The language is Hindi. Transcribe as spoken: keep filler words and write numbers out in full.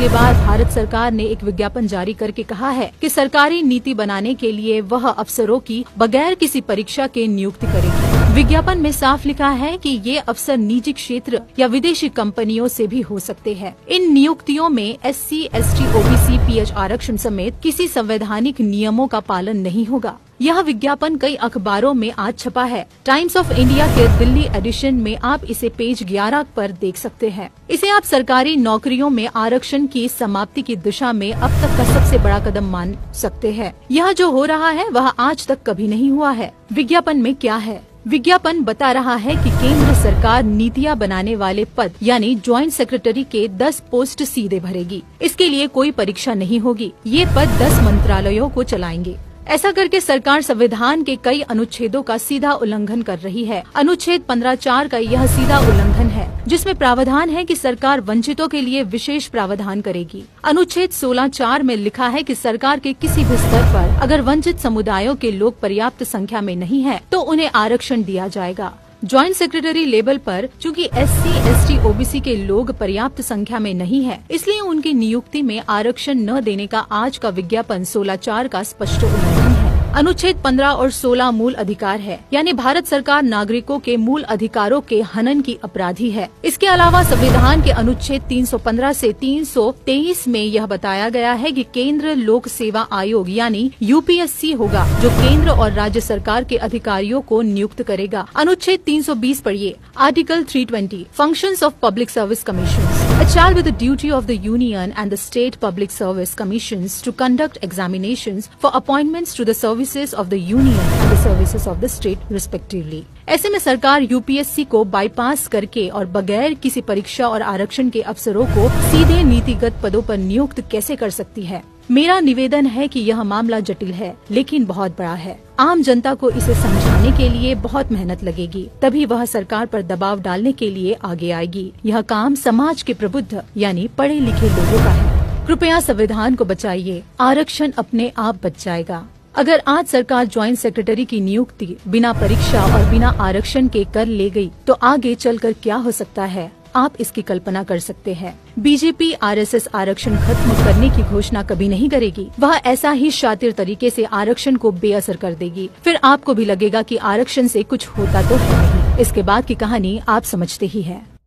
के बाद भारत सरकार ने एक विज्ञापन जारी करके कहा है कि सरकारी नीति बनाने के लिए वह अफसरों की बगैर किसी परीक्षा के नियुक्ति करेगी। विज्ञापन में साफ लिखा है कि ये अफसर निजी क्षेत्र या विदेशी कंपनियों से भी हो सकते हैं। इन नियुक्तियों में S C, S T, O B C, P H आरक्षण समेत किसी संवैधानिक नियमों का पालन नहीं होगा। यह विज्ञापन कई अखबारों में आज छपा है। टाइम्स ऑफ इंडिया के दिल्ली एडिशन में आप इसे पेज ग्यारह पर देख सकते हैं। इसे आप सरकारी नौकरियों में आरक्षण की समाप्ति की दिशा में अब तक का सबसे बड़ा कदम मान सकते हैं। यह जो हो रहा है वह आज तक कभी नहीं हुआ है। विज्ञापन में क्या है? विज्ञापन बता रहा है कि केंद्र सरकार नीतियां बनाने वाले पद यानी ज्वाइंट सेक्रेटरी के दस पोस्ट सीधे भरेगी। इसके लिए कोई परीक्षा नहीं होगी। ये पद दस मंत्रालयों को चलाएंगे। ऐसा करके सरकार संविधान के कई अनुच्छेदों का सीधा उल्लंघन कर रही है। अनुच्छेद पंद्रह चार का यह सीधा उल्लंघन है, जिसमें प्रावधान है कि सरकार वंचितों के लिए विशेष प्रावधान करेगी। अनुच्छेद सोलह चार में लिखा है कि सरकार के किसी भी स्तर पर अगर वंचित समुदायों के लोग पर्याप्त संख्या में नहीं है तो उन्हें आरक्षण दिया जाएगा। ज्वाइंट सेक्रेटरी लेवल पर चूंकि S C, S T, O B C के लोग पर्याप्त संख्या में नहीं है, इसलिए उनकी नियुक्ति में आरक्षण न देने का आज का विज्ञापन सोलह चार का स्पष्ट उल्लंघन है। अनुच्छेद पंद्रह और सोलह मूल अधिकार है, यानी भारत सरकार नागरिकों के मूल अधिकारों के हनन की अपराधी है। इसके अलावा संविधान के अनुच्छेद तीन सौ पंद्रह से तीन सौ तेईस में यह बताया गया है कि केंद्र लोक सेवा आयोग यानी यू पी एस सी होगा जो केंद्र और राज्य सरकार के अधिकारियों को नियुक्त करेगा। अनुच्छेद तीन सौ बीस पढ़िए, आर्टिकल तीन सौ बीस, functions of public service commissions. It shall be the duty of the Union and the State Public Service Commissions to conduct examinations for appointments to the services of the Union and the services of the State respectively. ऐसे में सरकार यू पी एस सी को बाईपास करके और बगैर किसी परीक्षा और आरक्षण के अफसरों को सीधे नीतिगत पदों पर नियुक्त कैसे कर सकती है? मेरा निवेदन है कि यह मामला जटिल है लेकिन बहुत बड़ा है। आम जनता को इसे समझाने के लिए बहुत मेहनत लगेगी, तभी वह सरकार पर दबाव डालने के लिए आगे आएगी। यह काम समाज के प्रबुद्ध यानी पढ़े लिखे लोगों का है। कृपया संविधान को बचाइए, आरक्षण अपने आप बच जाएगा। अगर आज सरकार ज्वाइंट सेक्रेटरी की नियुक्ति बिना परीक्षा और बिना आरक्षण के कर ले गई तो आगे चलकर क्या हो सकता है, आप इसकी कल्पना कर सकते हैं। B J P R S S आरक्षण खत्म करने की घोषणा कभी नहीं करेगी। वह ऐसा ही शातिर तरीके से आरक्षण को बेअसर कर देगी। फिर आपको भी लगेगा कि आरक्षण से कुछ होता तो है नहीं। इसके बाद की कहानी आप समझते ही हैं।